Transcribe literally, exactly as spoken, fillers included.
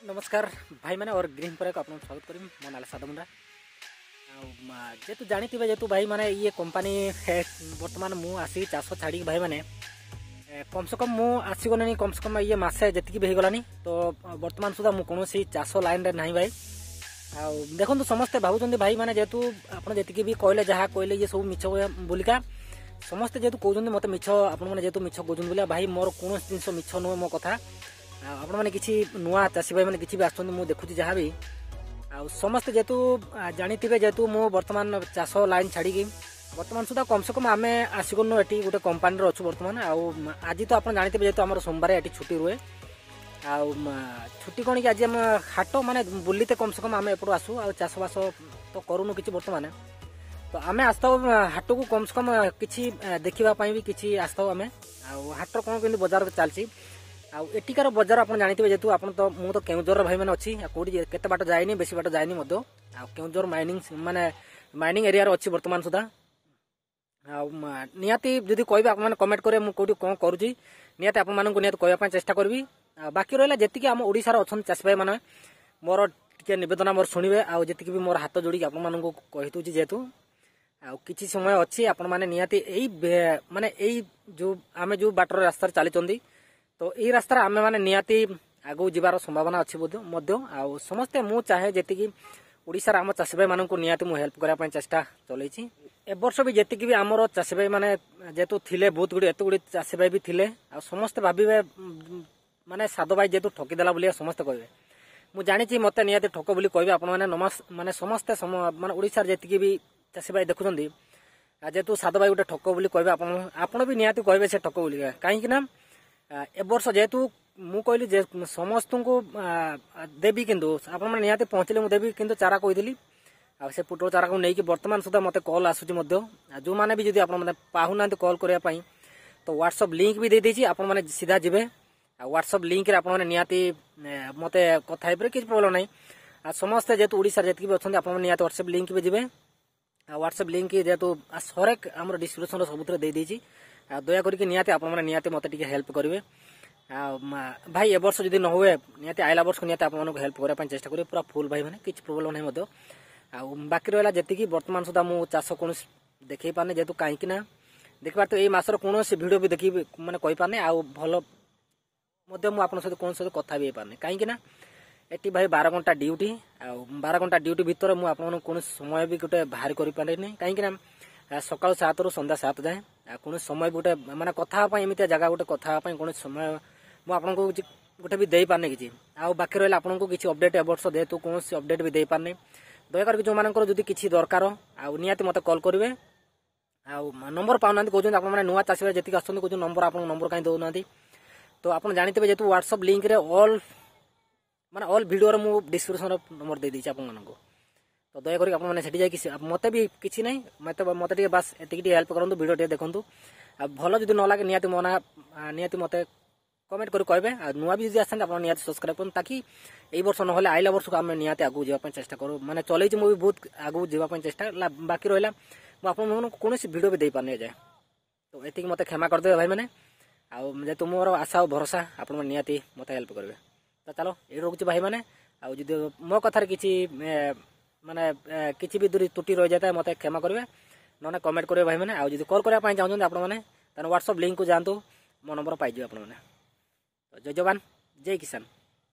नमस्कार भाई मैंने और ग्रीन पर आप स्वागत करी मो ना सादा मुंडा जेतु जानी जेतु भाई माने ये कंपनी बर्तमान मु आसी चाष छाड़ी भाई माने कम से कम मु आसीगलानी कम से कम ये मसे जी भी होगलानी तो बर्तमान सुधा मु कौन चाष लाइन रे नहीं भाई आ देखो समस्ते भावुं भाई माने जेतु आप जी भी कहले जहाँ कहले ये सब मिछ बोलिका समस्ते जेतु कहते मत मिछ आपत मिछ कहते बोलिया भाई मोर कौन जिन मिछ नुहे मो कथा आपण मैंने किसी नुआ चाषी भाई मैंने किसी भी आसुँच मुझे देखुची जहाँ भी आ समस्ते जेतु जानी जेतु मु बर्तमान चाष लाइन छाड़ी बर्तमान सुधा कम से कम आम आसगुन ये गोटे कंपानी अच्छु बर्तमान आज तो आप जानते जेतु आम सोमवार ये छुट्टी रुए आ छुट्टी कौन कि आज आम हाट माने बुलते कम से कम आम एपटू आसू आ चाषबास तो करूनु कि बर्तमान तो आम आसता हाट को कम से कम किसी देखापी भी किसी आसता आम हाट कौन के बजार चलती आटिकार बजार आप जानते जेतु आप तो मु तो केउझर भाई मैंने अच्छी कौटी केते बाट जाए बेसी बाट जाए केउझर माइनिंग माने माइनिंग एरिया अच्छी बर्तमान सुधा निहाती जदि कह आप कमेंट करें मुझे कौटी कौन करुँची निहाती आप कहवाई चेष्टा करी बाकी रहा जी आम ओडिशार अच्छा चाषी भाई मैंने मोर टे नवेदन मोर शुणे आती भी मोर हाथ जोड़ी आप कही जेहेतु किसी समय अच्छी आपण मैंने निहाती माने जो आम जो बाटर रास्ता चली तो यही रास्तार आम मैंने निहाती आगू जीवार संभावना अच्छी समस्ते मु चाहे जी ओडिशार आम चाषी भाई मानक निहाती मु हेल्प करने चेष्टा चलई ए वर्ष भी जी भी आमर चाषी भाई मैंने जेहेतु थे बहुत गुड़ी एत गुड़ी चाषी भाई भी थे समस्ते भावे माने साधु भाई जेहेतु ठकीदेला बोलिए समस्ते कहे मुझे जानी मत निहाती ठक बोली कहे आप माने समस्ते माने ओडिशार जी भी चाषी भाई देखुं जेहेतु साधु भाई गोटे ठक बोली कहे आप भी निहाती कहे से ठक बोली कहीं ए वर्ष जेहेतु मु कहली जे समस्त को देवी किंतु आप निहाती पहुँचले मुझे देवी किंतु चारा कही से पुटल चारा को लेकिन बर्तमान सुधा मत कल आसूँ जो मैंने भी जब आप पाहुना कल करने तो व्हाट्सअप लिंक भी दे देती आप सीधा जी व्हाट्सअप लिंक आप निहाती मत कथा किसी प्रोब्लेम ना समस्ते जेहेतु ओडिशा जी भी अच्छा आप निहाती व्हाट्सअप लिंक भी जी व्हाट्सअप लिंक जेहेतु हरेक आम डिस्क्रिप्शन सब दे देती दया करके निहाती आप निहाती मत हेल्प करेंगे भाई ए वर्ष जब न हुए निहाती आइला वर्ष निहाती आपको हेल्प करने चेष्टा करेंगे पूरा फुल भाई मैंने किसी प्रोब्लेम नहीं बाकी रहा जी बर्तमान सुधा मु चाष कौन देखे पारे जेहेतु कहीं देखिए तो ये मसर कौन भिड भी देखी मैंने कही पारे आ भल आप सहित कौन सहित कथा भी पारे कहीं एटी भाई बार घंटा ड्यूटी आ बार घंटा ड्यूटी भितर मुझे कौन समय भी गोटे बाहर कर पारे कहीं सकाल सात रु सन्ध्या सात जाए कौन समय गोटे माने कथापी एमती जगह गोटे कथापी कौन समय मुझे गोटे भी दे पारे कि बाकी रहा आपको किसी अपडेट ए वर्ष जेहेतु कौन अपडेट भी दे पारे दयाकर जो मानकर जब किसी दरकार आती मत कल करेंगे नंबर पाऊना कहते आप नुआ चाषी जी आसते कौन नंबर आप नंबर कहीं दौना तो आप जानते जेहतु व्हाट्सअप लिंक रे ऑल माने ऑल वीडियो रे मु डिस्क्रिप्शन नंबर दे देछि आपको तो दयाकर आप मत भी किसी ना मत मत बास एति हेल्प करूँ वीडियो देखूँ भल जो न लगे निहाती मना निहाती मत कमेंट कर कहे नुआ भी जी आसते आप निहाती सब्सक्राइब करूँ ताकि यही वर्ष ना आइला वर्ष को आम निहाती आगू जावाई चेष्टा करूँ मैंने चलई मुझे बहुत आगू जावाई चेष्टा बाकी रहा मुझे कौन वीडियो भी दे पारे जाए तो ये मत क्षमा करदे भाई मैंने जेहतु मोर आशा और भरोसा आप निहाती मत हेल्प करेंगे तो चलो ये रोचे भाई मैंने आदि मो कथार किसी माने किसी भी दूरी त्रुटि रही जाता है मत क्षमा करेंगे ना कमेंट करेंगे भाई मैंने आदि कल करने चाहते आप व्हाट्सअप लिंक को जातु मो नंबर पाइज आप जय जवान जय किसान।